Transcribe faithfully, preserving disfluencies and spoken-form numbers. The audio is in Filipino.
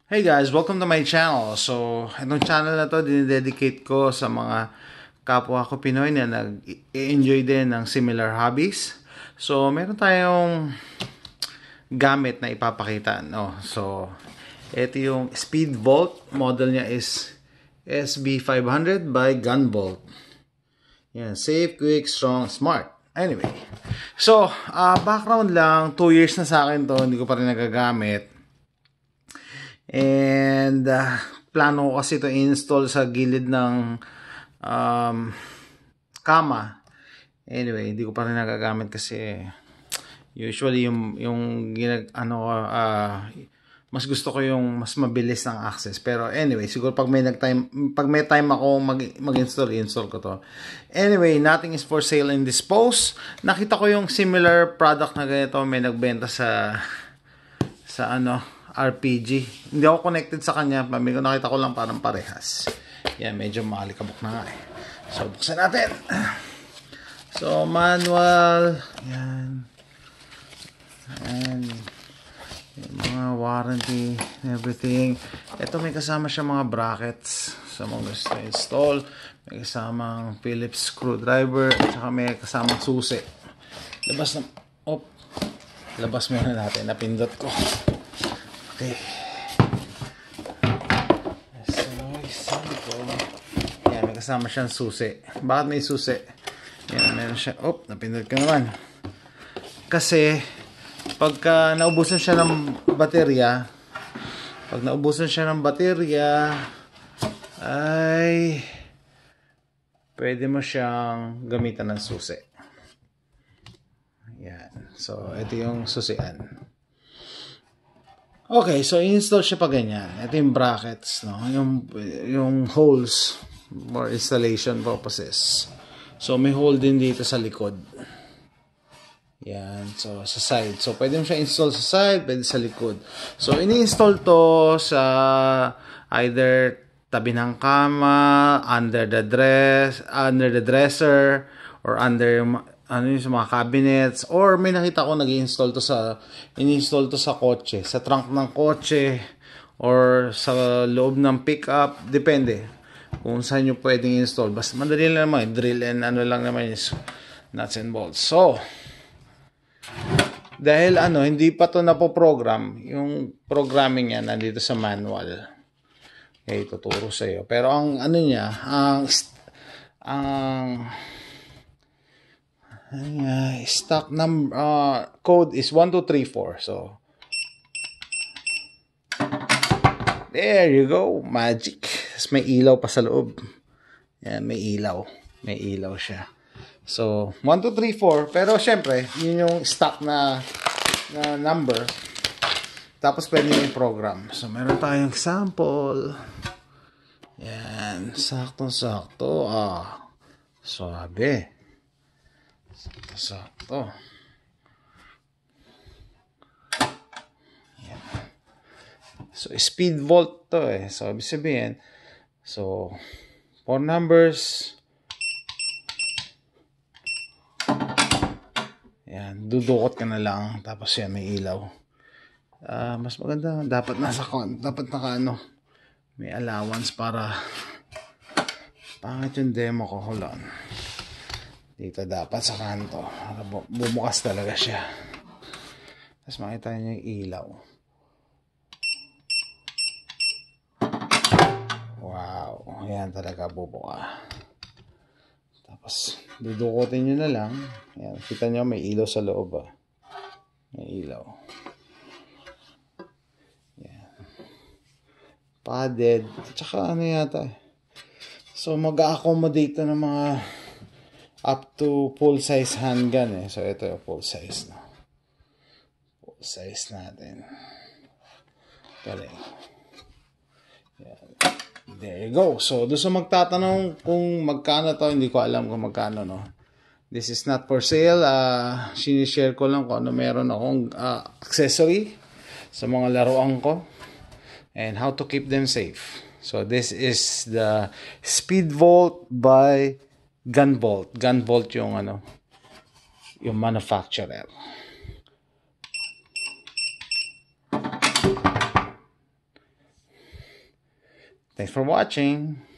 Hey guys, welcome to my channel. So, itong channel na to, dinededicate ko sa mga kapwa ko Pinoy na nag-enjoy din ng similar hobbies. So, meron tayong gamit na ipapakita, no? So, ito yung Speedvolt. Model niya is S B five hundred by Gunvolt. Yan, safe, quick, strong, smart. Anyway, so, uh, background lang, two years na sa akin to, hindi ko pa rin nagagamit. And uh, plano ko kasi ito install sa gilid ng um, kama. Anyway, hindi ko pa rin nagagamit kasi usually yung yung ginag ano uh, mas gusto ko yung mas mabilis ng access. Pero anyway, siguro pag may nag-time pag may time ako mag mag-install, install ko to. Anyway, nothing is for sale in this post. Nakita ko yung similar product na ganito, may nagbenta sa sa ano R P G. Hindi ako connected sa kanya. Pamili ko, nakita ko lang parang parehas. Yan, medyo malikabok na nga eh. So, buksan natin. So, manual. Yan. And yung mga warranty and everything. Ito may kasama siya mga brackets sa mga gusto install. May kasamang Phillips screwdriver. At saka may kasamang susi. Labas na. Op. Labas muna natin. Napindot ko. Okay. So, sabi ko, yan, may kasama siyang susi. Bakit may susi? Yan, meron siya. Oh, napindot ko naman. Kasi, pagka naubusan siya ng baterya, pag naubusan siya ng baterya, ay, pwede mo siyang gamitan ng susi. Yan. So, ito yung susian. Okay, so install siya pa ganyan. Ito yung brackets, no? Yung, yung holes for installation purposes. So, may hole din dito sa likod. Yan. So, sa side. So, pwede mo siya install sa side, pwede sa likod. So, ini-install to sa either tabi ng kama, under the dress, under the dresser, or under ano yung sa mga cabinets, or may nakita ko nag-install to sa in-install to sa kotse, sa trunk ng kotse, or sa loob ng pickup, depende kung saan nyo pwedeng install. Basta madali lang naman, drill and ano lang naman is nuts and bolts. So, dahil ano, hindi pa to napo-program, yung programming niya nandito sa manual. Okay, tuturo sa iyo. Pero ang ano niya, ang ang Uh, stock number uh, code is one two three four. So there you go, magic. Tapos may ilaw pa sa loob. Yan, may ilaw. May ilaw siya. So one two three four, pero syempre yun yung stock na, na number. Tapos pwede yung program. So meron tayong sample. Yan, saktong-sakto. Ah, sabi. Sakto. Yan. So, Speedvolt to eh. So, ibig sabihin, so, four numbers. Yan, dudukot ka na lang. Tapos yan, may ilaw. Uh, mas maganda, dapat nasa, dapat naka ano, may allowance para pangit yung demo ko. Hold on. Dito dapat sa kanto. Bumukas talaga siya. Tapos makita niyo yung ilaw. Wow. Ayan talaga bubuka. Tapos dudukutin nyo na lang. Ayan. Kita nyo may ilaw sa loob. Ah. May ilaw. Ayan. Padded. Tsaka ano yata. So mag-accommodate na ng mga up to full size handgun eh. So ito yung full size na. Full size natin. Galing. Yan. There you go. So doon sa magtatanong kung magkano to, hindi ko alam kung magkano, no. This is not for sale. Uh, sinishare ko lang kung ano meron akong uh, accessory sa mga laruan ko and how to keep them safe. So this is the Speedvolt by Gunvolt. Gunvolt yung ano, yung manufacturer. Thanks for watching.